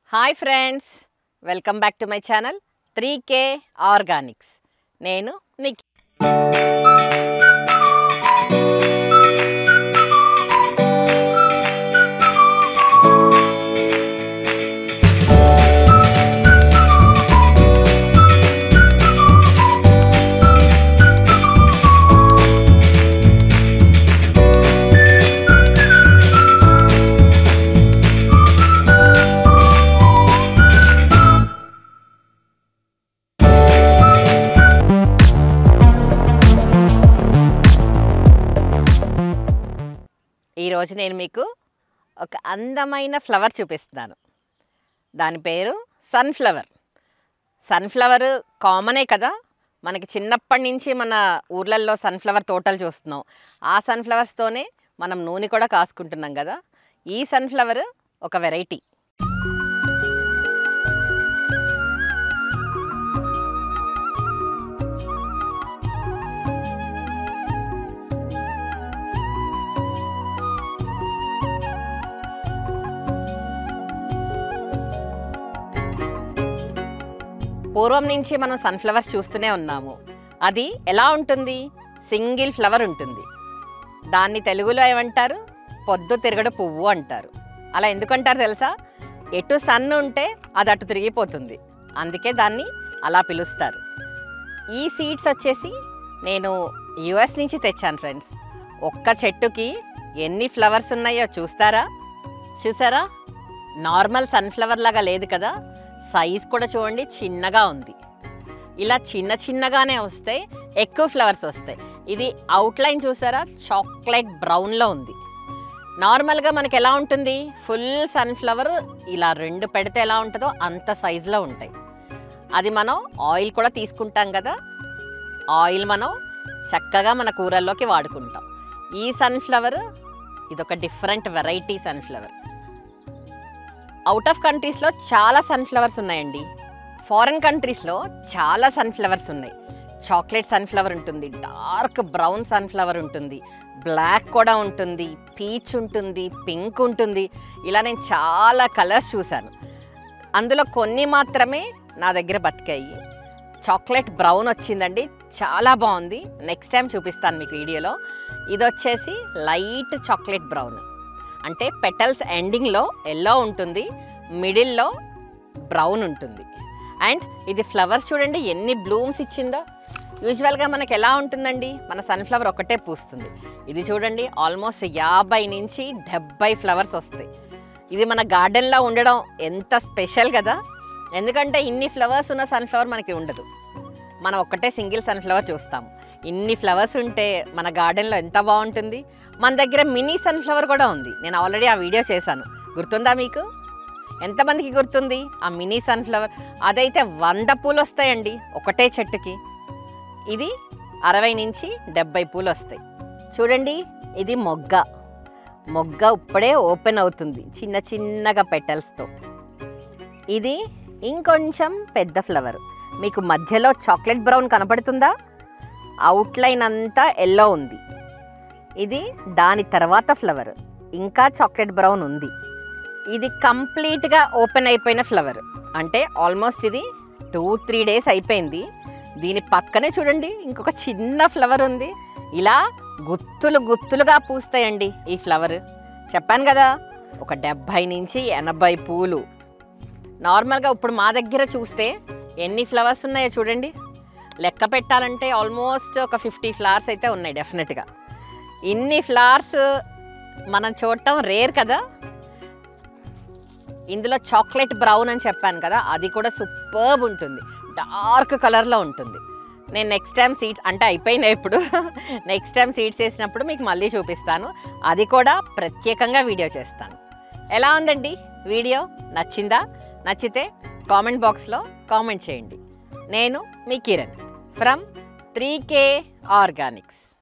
Hi friends, welcome back to my channel 3K organics. నేను మీకు ఈరోజు మీకు ఒక అందమైన ఫ్లవర్ చూపిస్తున్నాను. దాని పేరు సన్ఫ్లవర్. సన్ఫ్లవర్ కామనే కదా, మనకి చిన్నప్పటి నుంచి మన ఊర్లల్లో సన్ఫ్లవర్ తోటలు చూస్తున్నాం. ఆ సన్ఫ్లవర్స్తోనే మనం నూనె కూడా కాసుకుంటున్నాం కదా. ఈ సన్ఫ్లవర్ ఒక వెరైటీ. పూర్వం నుంచి మనం సన్ఫ్లవర్స్ చూస్తూనే ఉన్నాము. అది ఎలా ఉంటుంది? సింగిల్ ఫ్లవర్ ఉంటుంది. దాన్ని తెలుగులో ఏమంటారు? పొద్దు తిరగడు పువ్వు అంటారు. అలా ఎందుకంటారు తెలుసా? ఎటు సన్ ఉంటే అది అటు తిరిగిపోతుంది, అందుకే దాన్ని అలా పిలుస్తారు. ఈ సీడ్స్ వచ్చేసి నేను యుఎస్ నుంచి తెచ్చాను ఫ్రెండ్స్. ఒక్క చెట్టుకి ఎన్ని ఫ్లవర్స్ ఉన్నాయో చూసారా? నార్మల్ సన్ఫ్లవర్ లాగా లేదు కదా, సైజ్ కూడా చూడండి చిన్నగా ఉంది. ఇలా చిన్నగానే వస్తాయి, ఎక్కువ ఫ్లవర్స్ వస్తాయి. ఇది అవుట్లైన్ చూసారా, చాక్లెట్ బ్రౌన్లో ఉంది. నార్మల్గా మనకి ఎలా ఉంటుంది? ఫుల్ సన్ఫ్లవర్ ఇలా 2 పెడితే ఎలా ఉంటుందో అంత సైజులో ఉంటాయి. అది మనం ఆయిల్ కూడా తీసుకుంటాం కదా, ఆయిల్ మనం చక్కగా మన కూరల్లోకి వాడుకుంటాం. ఈ సన్ఫ్లవర్ ఇదొక different variety sunflower. Out of కంట్రీస్లో చాలా సన్ఫ్లవర్స్ ఉన్నాయండి. ఫారెన్ కంట్రీస్లో చాలా సన్ఫ్లవర్స్ ఉన్నాయి. చాక్లెట్ సన్ఫ్లవర్ ఉంటుంది, డార్క్ బ్రౌన్ సన్ఫ్లవర్ ఉంటుంది, బ్లాక్ కూడా ఉంటుంది, పీచ్ ఉంటుంది, పింక్ ఉంటుంది. ఇలా నేను చాలా కలర్స్ చూశాను. అందులో కొన్ని మాత్రమే నా దగ్గర బతికాయి. చాక్లెట్ బ్రౌన్ వచ్చిందండి, చాలా బాగుంది. నెక్స్ట్ టైం చూపిస్తాను మీకు వీడియోలో. ఇది వచ్చేసి లైట్ చాక్లెట్ బ్రౌన్, అంటే పెటల్స్ ఎండింగ్లో ఎల్లో ఉంటుంది, మిడిల్లో బ్రౌన్ ఉంటుంది. అండ్ ఇది ఫ్లవర్స్ చూడండి ఎన్ని బ్లూమ్స్ ఇచ్చిందో. యూజువల్గా మనకు ఎలా ఉంటుందండి, మన సన్ఫ్లవర్ ఒకటే పూస్తుంది. ఇది చూడండి ఆల్మోస్ట్ 50 నుంచి 70 ఫ్లవర్స్ వస్తాయి. ఇది మన గార్డెన్లో ఉండడం ఎంత స్పెషల్ కదా, ఎందుకంటే ఇన్ని ఫ్లవర్స్ ఉన్న సన్ఫ్లవర్ మనకి ఉండదు. మనం ఒక్కటే సింగిల్ సన్ఫ్లవర్ చూస్తాము. ఇన్ని ఫ్లవర్స్ ఉంటే మన గార్డెన్లో ఎంత బాగుంటుంది. మన దగ్గర మినీ సన్ఫ్లవర్ కూడా ఉంది. నేను ఆల్రెడీ ఆ వీడియో చేశాను, గుర్తుందా మీకు? ఎంతమందికి గుర్తుంది ఆ మినీ సన్ఫ్లవర్? అదైతే 100 పూలు వస్తాయండి ఒకటే చెట్టుకి. ఇది 60 నుంచి 70 పూలు వస్తాయి. చూడండి, ఇది మొగ్గ ఇప్పుడే ఓపెన్ అవుతుంది చిన్నగా పెటల్స్తో. ఇది ఇంకొంచెం పెద్ద ఫ్లవర్. మీకు మధ్యలో చాక్లెట్ బ్రౌన్ కనపడుతుందా? అవుట్లైన్ అంతా ఎల్లో ఉంది. ఇది దాని తర్వాత ఫ్లవర్, ఇంకా చాక్లెట్ బ్రౌన్ ఉంది. ఇది కంప్లీట్గా ఓపెన్ అయిపోయిన ఫ్లవర్, అంటే ఆల్మోస్ట్ ఇది 2-3 డేస్ అయిపోయింది. దీని పక్కనే చూడండి ఇంకొక చిన్న ఫ్లవర్ ఉంది. ఇలా గుత్తులుగా పూస్తాయండి ఈ ఫ్లవర్. చెప్పాను కదా, ఒక 70 నుంచి 80 పూలు. నార్మల్గా ఇప్పుడు మా దగ్గర చూస్తే ఎన్ని ఫ్లవర్స్ ఉన్నాయో చూడండి. లెక్క పెట్టాలంటే ఆల్మోస్ట్ ఒక 50 ఫ్లవర్స్ అయితే ఉన్నాయి డెఫినెట్గా. ఇన్ని ఫ్లవర్స్ మనం చూడటం రేర్ కదా. ఇందులో చాక్లెట్ బ్రౌన్ అని చెప్పాను కదా, అది కూడా సూపర్బ్ ఉంటుంది, డార్క్ కలర్లో ఉంటుంది. నేను నెక్స్ట్ టైం సీడ్స్ అంటే అయిపోయినాయి ఇప్పుడు. నెక్స్ట్ టైం సీడ్స్ వేసినప్పుడు మీకు మళ్ళీ చూపిస్తాను. అది కూడా ప్రత్యేకంగా వీడియో చేస్తాను. ఎలా ఉందండి వీడియో? నచ్చిందా? నచ్చితే కామెంట్ బాక్స్లో కామెంట్ చేయండి. నేను మీ కిరణ్ ఫ్రమ్ 3K ఆర్గానిక్స్.